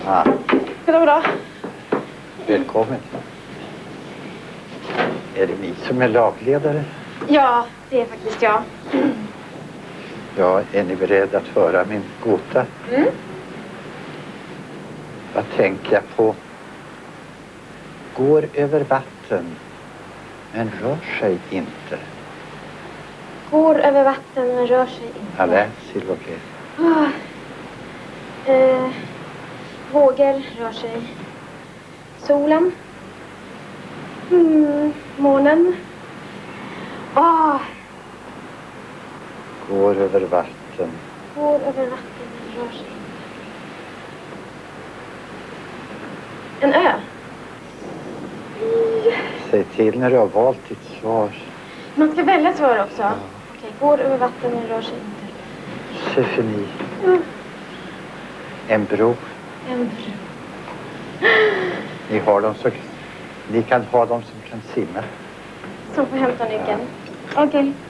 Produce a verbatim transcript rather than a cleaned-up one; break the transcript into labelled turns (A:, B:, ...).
A: Ah.
B: God dag.
A: Välkommen. Är det ni som är lagledare?
B: Ja, det är faktiskt jag.
A: Ja, är ni beredda att höra min gåta?
B: Mm.
A: Vad tänker jag på? Går över vatten, men rör sig inte.
B: Går över vatten men rör sig inte.
A: Allez, s'il vous plaît.
B: Ah. Eh, vågor rör sig. Solen. Mm, månen. Ah.
A: Går över vatten.
B: Går över vatten men rör sig inte. En ö.
A: Säg till när du har valt ditt svar.
B: Man ska välja svar också.
A: Ja.
B: Okej, går över vatten men rör sig inte.
A: C'est fini.
B: Mm.
A: En bro.
B: En bro.
A: Ni har dem så... Ni kan ha dem som kan simma.
B: Som får hämta nyckeln. Okej.